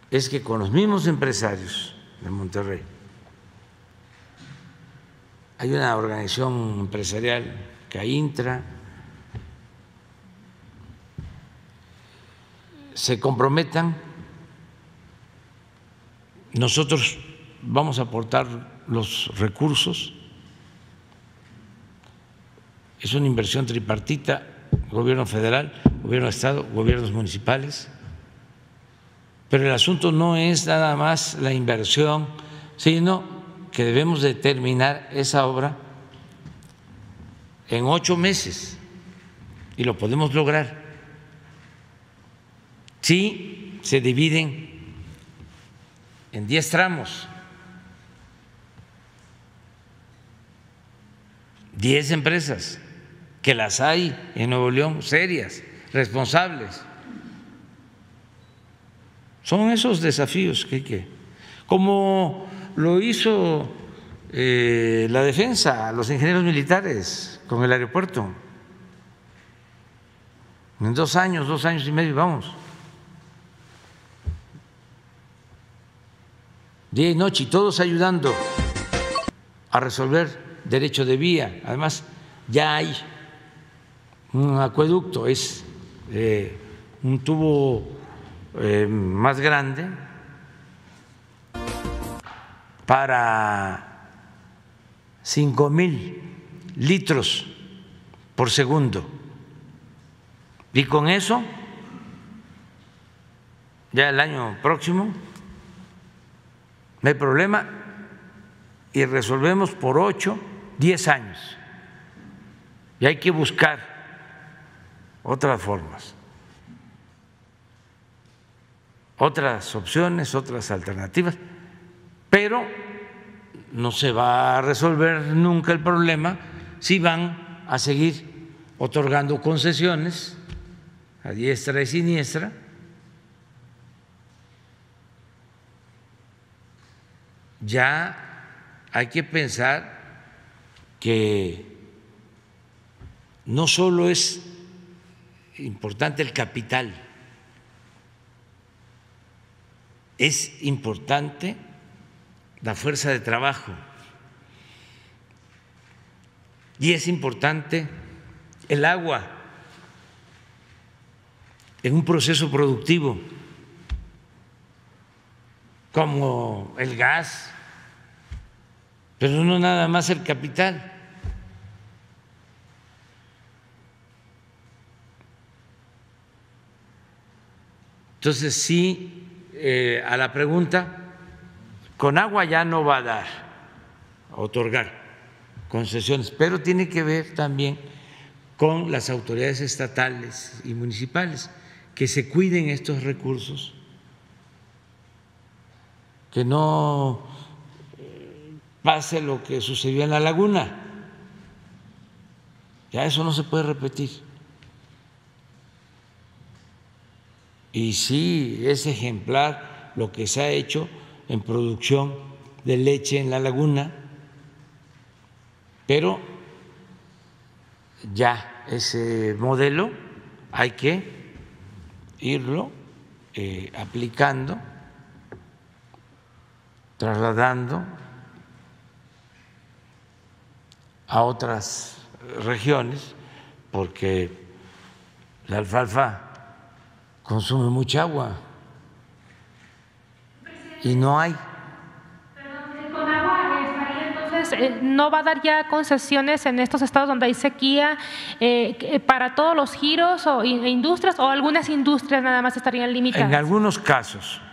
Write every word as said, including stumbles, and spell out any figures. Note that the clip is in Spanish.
es que con los mismos empresarios de Monterrey hay una organización empresarial, CAINTRA, se comprometan, nosotros vamos a aportar los recursos, es una inversión tripartita, gobierno federal, gobierno de estado, gobiernos municipales, pero el asunto no es nada más la inversión, sino que debemos de terminar esa obra en ocho meses y lo podemos lograr si se dividen en diez tramos, diez empresas, que las hay en Nuevo León, serias, responsables. Son esos desafíos que hay que, como lo hizo eh, la defensa, los ingenieros militares con el aeropuerto. En dos años, dos años y medio, vamos. Día y noche, y todos ayudando a resolver derecho de vía. Además, ya hay un acueducto, es eh, un tubo eh, más grande para cinco mil litros por segundo. Y con eso, ya el año próximo, no hay problema y resolvemos por ocho, diez años. Y hay que buscar otras formas, otras opciones, otras alternativas, pero no se va a resolver nunca el problema si van a seguir otorgando concesiones a diestra y siniestra. Ya hay que pensar que no solo es importante el capital, es importante la fuerza de trabajo y es importante el agua en un proceso productivo como el gas, pero no nada más el capital. Entonces, sí, eh, a la pregunta, con agua ya no va a dar, a otorgar concesiones, pero tiene que ver también con las autoridades estatales y municipales, que se cuiden estos recursos, que no pase lo que sucedió en La Laguna. Ya eso no se puede repetir. Y sí, es ejemplar lo que se ha hecho en producción de leche en La Laguna, pero ya ese modelo hay que irlo eh, aplicando, trasladando a otras regiones, porque la alfalfa consume mucha agua y no hay. Con agua estaría entonces, eh, no va a dar ya concesiones en estos estados donde hay sequía eh, para todos los giros o industrias, o algunas industrias nada más estarían limitadas. En algunos casos.